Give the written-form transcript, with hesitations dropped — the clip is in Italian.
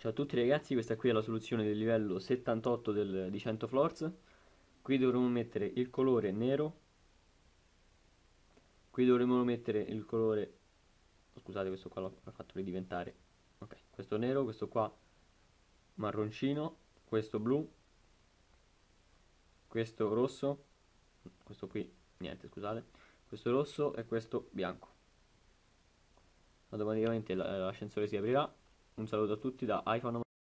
Ciao a tutti ragazzi, questa qui è la soluzione del livello 78 di 100 floors. Qui dovremo mettere il colore nero. Qui dovremo mettere il colore... Scusate, questo qua l'ho fatto ridiventare. Ok, questo nero, questo qua marroncino, questo blu, questo rosso, questo qui, niente scusate, questo rosso e questo bianco. Automaticamente l'ascensore si aprirà. Un saluto a tutti da iPhone.